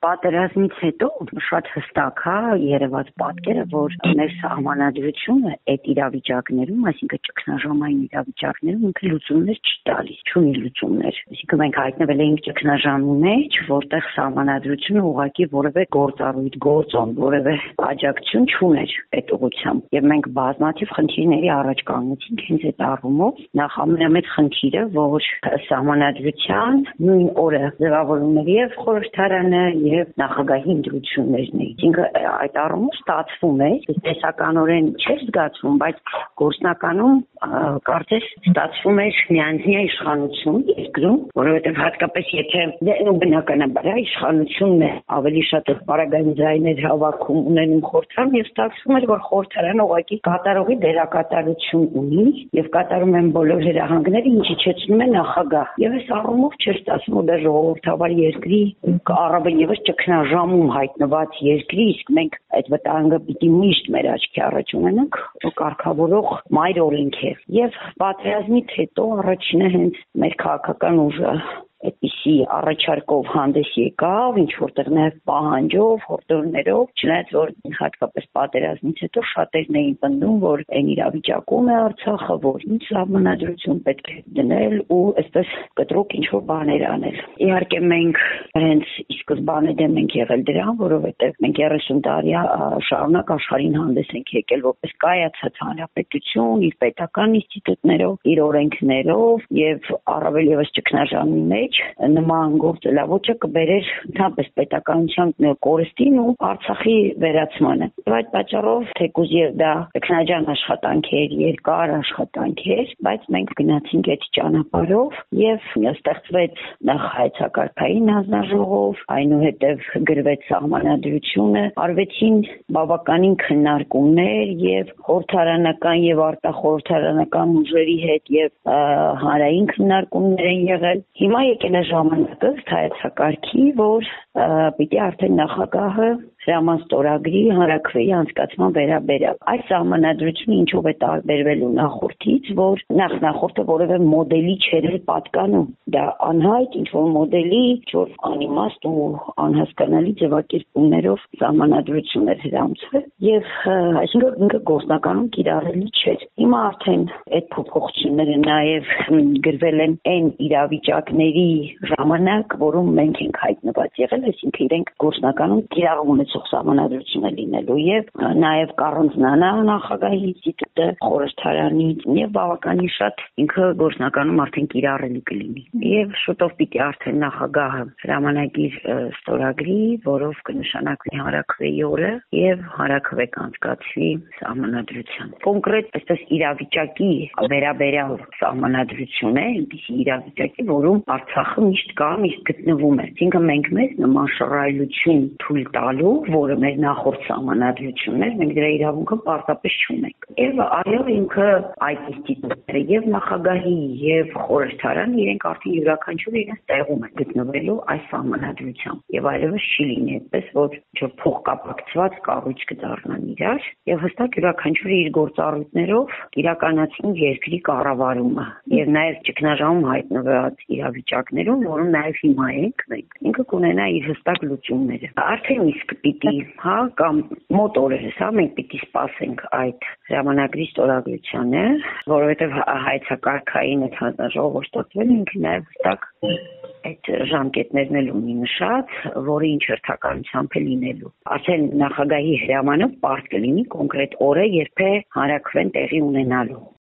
Պատերազմից հետո շատ հստակ երևաց պատկերը, որ մեր սահմանադրությունը այդ իրավիճակներում, այսինքն ճգնաժամային իրավիճակներում ինքը լուծումներ չի տալիս, չունի լուծումներ։ Այսինքն մենք հայտնվել էինք ճգնաժամի մեջ, որտեղ սահմանադրությունը ուղղակի որևէ գործառույթ, գործոն, որևէ աջակցություն չուներ այդ ուղղությամբ։ Եվ մենք բազմաթիվ խնդիրների առաջ կանգնեցինք հենց այդ առումով։ Նախ ամենամեծ խնդիրը, որ սահմանադրության նույն օրը ձևավորումների եւ խորհրդարանը եւ նախագահի ընտրություններն էին։ Այսինքն այդ առումով ստացվում է, տեսականորեն չէր զգացվում, բայց գործնականում կարծես ստացվում էր միանձնյա իշխանություն երկրում, որովհետեւ հատկապես եթե բնականաբար իշխանությունն է ավելի շատ պարագային ձայներ հավաքում ունենում խորհրդարան եւ ստացվում էր, որ խորհրդարանը ուղղակի կատարողի դերակատարություն ունի եւ կատարում են բոլոր հրահանգները, ինչի չեցնում է նախագահ։ Եվ այս առումով չէր ստացվում, որ դա ժողովրդավար երկրի առավել եւս ճգնաժամում հայտնված երկրի, իսկ մենք այդ վտանգը պիտի միշտ մեր աչքի առաջ ունենանք, կարգավորող մայր օրենք է։ Եվ պատերազմից հետո առաջինը հենց մեր քաղաքական ուժը այդպիսի առաջարկով հանդես եկավ, ինչ որտեղ նաև պահանջով, հորդորներով, չնայած որ հատկապես պատերազմից հետո շատերն էին պնդում, որ այն իրավիճակում է Արցախը, որ ինչ սահմանադրություն պետք է դնել ու այսպես կտրուկ ինչ-որ բաներ անել։ Իհարկե մենք հենց ի սկզբանե դեմ ենք եղել դրան, որովհետև մենք 30 տարի շարունակ աշխարհին հանդես ենք եկել որպես կայացած հանրապետություն, իր պետական ինստիտուտներով, իր օրենքներով եւ առավել եւս ճգնաժամի մեջ նման գործելավոճը կբերեր ընդհանրապես պետականության կորստին ու Արցախի վերացմանը։ Եվ այդ պատճառով թեկուզ եւ դա տեխնաջան աշխատանք էր, երկար աշխատանք էր, բայց մենք գնացինք այդ ճանապարհով եւ ստեղծվեց նախ հայեցակարգային հանձնաժողով, այնուհետեւ գրվեց սահմանադրությունը, արվեցին բավականին քննարկումներ եւ խորհրդարանական եւ արտախորհրդարանական ուժերի հետ եւ հանրային քննարկումներ են եղել։ Հիմա եկել է ժամանակը հայեցակարգի, որ պիտի արդեն նախագահը հրաման ստորագրի հանրաքվեի անցկացման վերաբերյալ։ Այս սահմանադրությունը ինչով է տարբերվելու նախորդից, որ նախորդը որևէ մոդելի չէր պատկանում։ Դա անհայտ ինչ-որ մոդելի, ինչ-որ անիմաստ ու անհասկանալի ձևակերպումներով սահմանադրություն էր հրամցվել եւ այսինքն ինքը գործնականում կիրառելի չէր։ Հիմա արդեն այդ փոփոխությունները նաեւ գրվել են այն իրավիճակների ժամանակ, որում մենք ենք հայտնված եղել, այսինքն իրենք գործնականում կիրառում ունեցող սահմանադրություն է լինելու եւ նաեւ կառանձնանա նախագահի ինստիտուտը խորհրդարանից եւ բավականին շատ ինքը գործնականում արդեն կիրառելի կլինի եւ շուտով պիտի արդեն նախագահը հրամանագիր ստորագրի, որով կնշանակվի հանրաքվեի օրը եւ հանրաքվե կանցկացվի սահմանադրության։ Կոնկրետ այսպես իրավիճակի վերաբերյալ սահմանադրություն է, այնպիսի իրավիճակի, որում Արցախը միշտ կա, միշտ գտնվում է։ Այսինքն մենք մեզ նման շռայլություն թույլ տալու, որը մեր նախորդ սահմանադրություններ, մենք դրա իրավունքը պարզապես չունենք։ Եվ այո, ինքը այդ ինստիտուտները եւ նախագահի եւ խորհրդարան իրենք արդեն յուրաքանչյուրը իրենց տեղում են գտնվելու այս սահմանադրությամբ։ Եվ այլևս չի լինի այդպես, որ փոխկապակցված կառույց կդառնան իրար եւ հստակ յուրաքանչյուրը իր գործառույթներով իրականացնի երկրի կառավարումը եւ նաեւ ճգնաժամում հայտնված իրավիճակներում, որում նաեւ հիմա ենք մենք, ինքը կունենա իր հստակ լուծումները։ Արդեն իսկ պիտի, կամ մոտ օրերս, մենք պիտի սպասենք այդ հրամանագրի ստորագրությանը, որովհետեւ հայեցակարգային այդ հանձնաժողովը ստացվել ինքը նաեւ հստակ այդ ժամկետներն էլ ունի նշած, որը ինչ հերթականությամբ է լինելու։ Արդեն նախագահի հրամանով պարզ կլինի կոնկրետ օրը, երբ է հանրաքվեն տեղի ունենալու։